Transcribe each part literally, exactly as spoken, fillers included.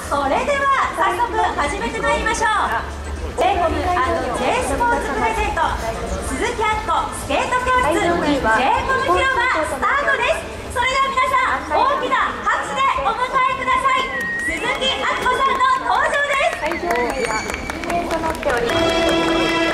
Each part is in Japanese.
それでは早速始めてまいりましょう。 ジェイコム&ジェイ スポーツプレゼント鈴木あっこスケート教室 ジェイコム 広場スタートです。それでは皆さん大きな拍手でお迎えください。鈴木あっこさんの登場です。 会場内は禁煙となっております。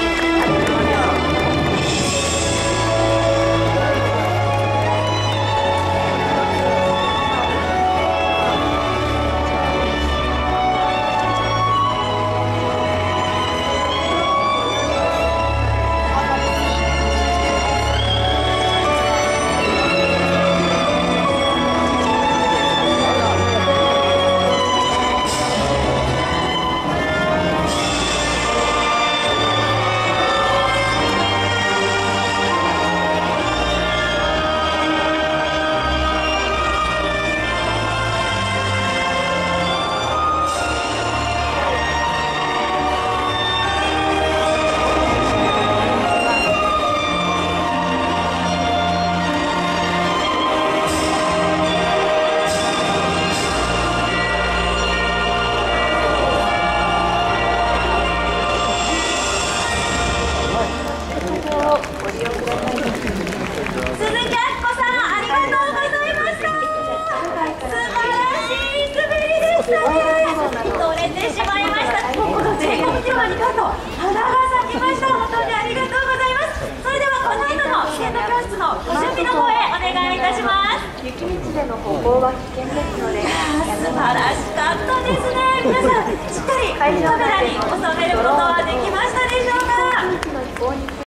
取れてしまいました。この ジェイコム 広場になんと花が咲きました。本当にありがとうございます。それではこの後のスケート教室のご準備の方へお願いいたします。 雪道での歩行は危険ですので、 素晴らしかったですね。皆さんしっかりカメラに収めることはできましたでしょうか。